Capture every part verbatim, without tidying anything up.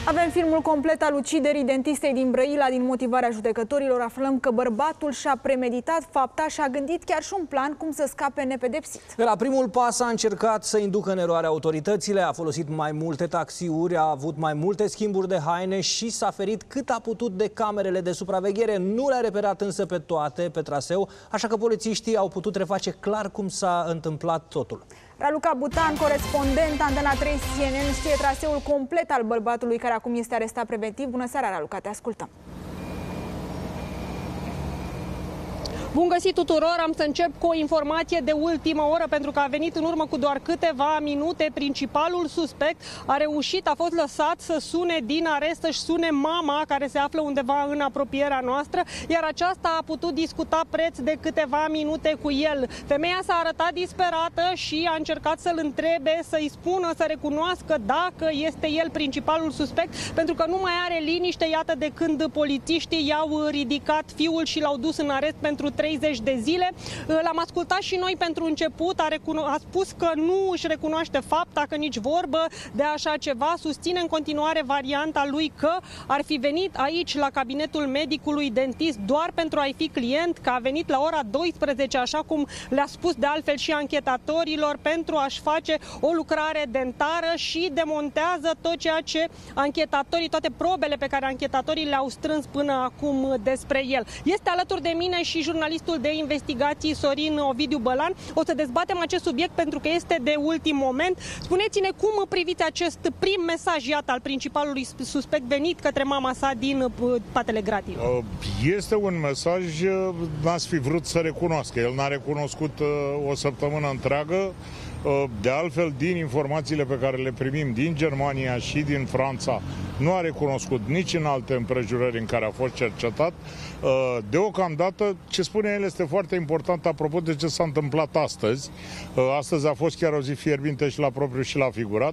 Avem filmul complet al uciderii dentistei din Brăila. Din motivarea judecătorilor aflăm că bărbatul și-a premeditat fapta și a gândit chiar și un plan cum să scape nepedepsit. De la primul pas a încercat să inducă în eroare autoritățile, a folosit mai multe taxiuri, a avut mai multe schimburi de haine și s-a ferit cât a putut de camerele de supraveghere. Nu le-a reperat însă pe toate pe traseu, așa că polițiștii au putut reface clar cum s-a întâmplat totul. Raluca Butan, corespondent Antena trei C N N, știe traseul complet al bărbatului care acum este arestat preventiv. Bună seara, Raluca, te ascultăm. Bun găsit tuturor! Am să încep cu o informație de ultimă oră, pentru că a venit în urmă cu doar câteva minute. Principalul suspect a reușit, a fost lăsat să sune din arest, să-și sune mama, care se află undeva în apropierea noastră, iar aceasta a putut discuta preț de câteva minute cu el. Femeia s-a arătat disperată și a încercat să-l întrebe, să-i spună, să recunoască dacă este el principalul suspect, pentru că nu mai are liniște, iată, de când polițiștii i-au ridicat fiul și l-au dus în arest pentru treizeci de zile. L-am ascultat și noi pentru început, a, a spus că nu își recunoaște fapta, că nici vorbă de așa ceva, susține în continuare varianta lui că ar fi venit aici la cabinetul medicului dentist doar pentru a-i fi client, că a venit la ora douăsprezece, așa cum le-a spus de altfel și anchetatorilor, pentru a-și face o lucrare dentară, și demontează tot ceea ce anchetatorii, toate probele pe care anchetatorii le-au strâns până acum despre el. Este alături de mine și jurnalistul de investigații Sorin Ovidiu Bălan. O să dezbatem acest subiect pentru că este de ultim moment. Spuneți-ne cum priviți acest prim mesaj, iată, al principalului suspect venit către mama sa din spatele gratilor. Este un mesaj, n-ați fi vrut să recunoască. El n-a recunoscut o săptămână întreagă. De altfel, din informațiile pe care le primim din Germania și din Franța, nu a recunoscut nici în alte împrejurări în care a fost cercetat. Deocamdată, ce spune el este foarte important apropo de ce s-a întâmplat astăzi. Astăzi a fost chiar o zi fierbinte și la propriu și la figurat.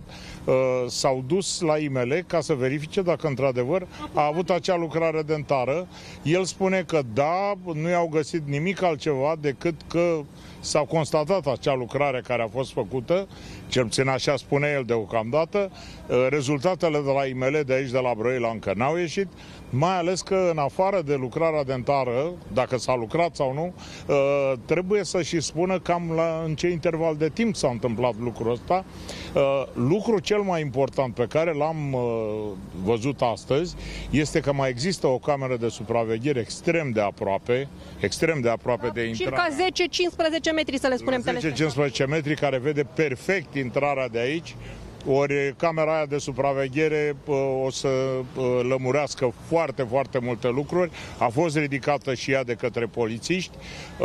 S-au dus la I M L ca să verifice dacă într-adevăr a avut acea lucrare dentară. El spune că da, nu i-au găsit nimic altceva decât că s-a constatat acea lucrare care a fost făcută, cel puțin așa spune el deocamdată. Rezultatele de la I M L de aici, de la Brăila, încă n-au ieșit, mai ales că în afară de lucrarea dentară, dacă s-a lucrat sau nu, trebuie să și spună cam la, în ce interval de timp s-a întâmplat lucrul ăsta. Lucrul cel mai important pe care l-am văzut astăzi este că mai există o cameră de supraveghere extrem de aproape, extrem de aproape de intrare. Circa zece cincisprezece metri, să le spunem. zece cincisprezece metri, care vede perfect intrarea de aici. Ori camera aia de supraveghere o să lămurească foarte, foarte multe lucruri. A fost ridicată și ea de către polițiști.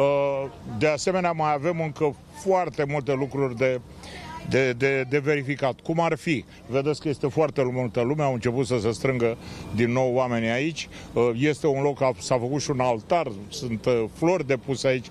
De asemenea, mai avem încă foarte multe lucruri de, de, de, de verificat. Cum ar fi? Vedeți că este foarte multă lume, au început să se strângă din nou oamenii aici. Este un loc, s-a făcut și un altar, sunt flori depuse aici.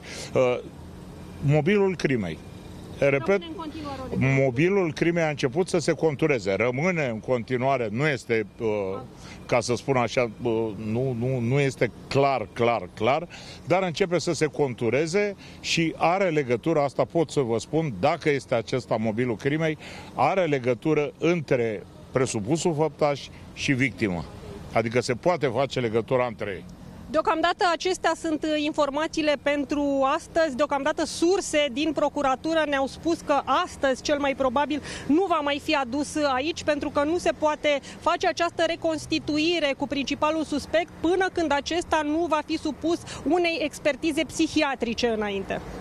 Mobilul crimei. Repet, mobilul crimei a început să se contureze, rămâne în continuare, nu este, ca să spun așa, nu, nu, nu este clar, clar, clar, dar începe să se contureze și are legătură, asta pot să vă spun, dacă este acesta mobilul crimei, are legătură între presupusul făptaș și victimă. Adică se poate face legătura între ei. Deocamdată acestea sunt informațiile pentru astăzi. Deocamdată surse din procuratură ne-au spus că astăzi cel mai probabil nu va mai fi adus aici, pentru că nu se poate face această reconstituire cu principalul suspect până când acesta nu va fi supus unei expertize psihiatrice înainte.